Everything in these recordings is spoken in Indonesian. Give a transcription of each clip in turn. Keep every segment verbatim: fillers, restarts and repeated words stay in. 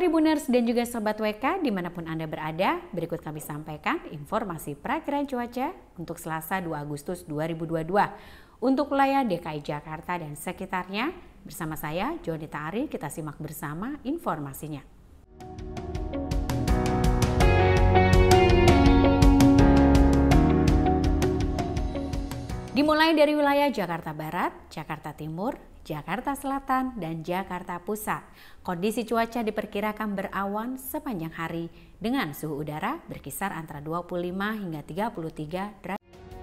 Tribuners dan juga Sobat W K dimanapun Anda berada, berikut kami sampaikan informasi perakiraan cuaca untuk Selasa dua Agustus dua ribu dua puluh dua untuk wilayah D K I Jakarta dan sekitarnya. Bersama saya, Jonita Ari, kita simak bersama informasinya. Dimulai dari wilayah Jakarta Barat, Jakarta Timur, Jakarta Selatan, dan Jakarta Pusat. Kondisi cuaca diperkirakan berawan sepanjang hari dengan suhu udara berkisar antara dua puluh lima hingga tiga puluh tiga derajat.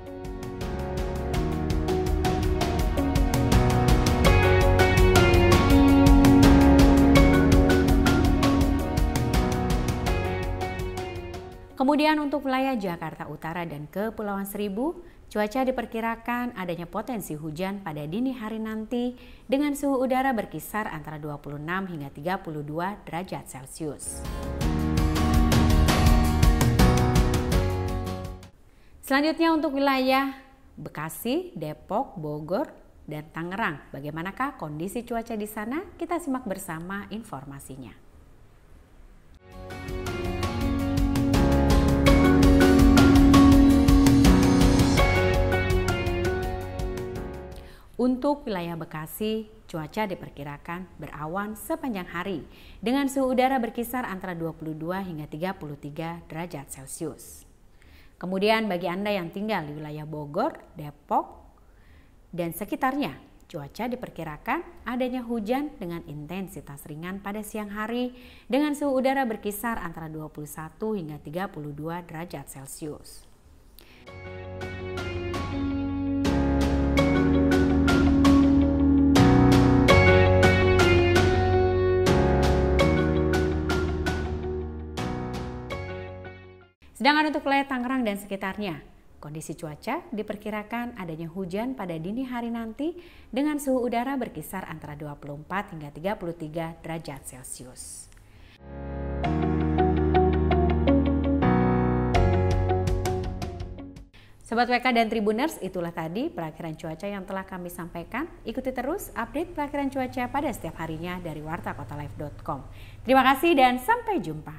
Kemudian untuk wilayah Jakarta Utara dan Kepulauan Seribu, cuaca diperkirakan adanya potensi hujan pada dini hari nanti dengan suhu udara berkisar antara dua puluh enam hingga tiga puluh dua derajat Celcius. Selanjutnya untuk wilayah Bekasi, Depok, Bogor, dan Tangerang. Bagaimanakah kondisi cuaca di sana? Kita simak bersama informasinya. Untuk wilayah Bekasi, cuaca diperkirakan berawan sepanjang hari dengan suhu udara berkisar antara dua puluh dua hingga tiga puluh tiga derajat Celcius. Kemudian bagi Anda yang tinggal di wilayah Bogor, Depok, dan sekitarnya, cuaca diperkirakan adanya hujan dengan intensitas ringan pada siang hari dengan suhu udara berkisar antara dua puluh satu hingga tiga puluh dua derajat Celcius. Sedangkan untuk wilayah Tangerang dan sekitarnya, kondisi cuaca diperkirakan adanya hujan pada dini hari nanti dengan suhu udara berkisar antara dua puluh empat hingga tiga puluh tiga derajat Celcius. Sobat W K dan Tribuners, itulah tadi perakiraan cuaca yang telah kami sampaikan. Ikuti terus update perakiraan cuaca pada setiap harinya dari warta kota live dot com. Terima kasih dan sampai jumpa.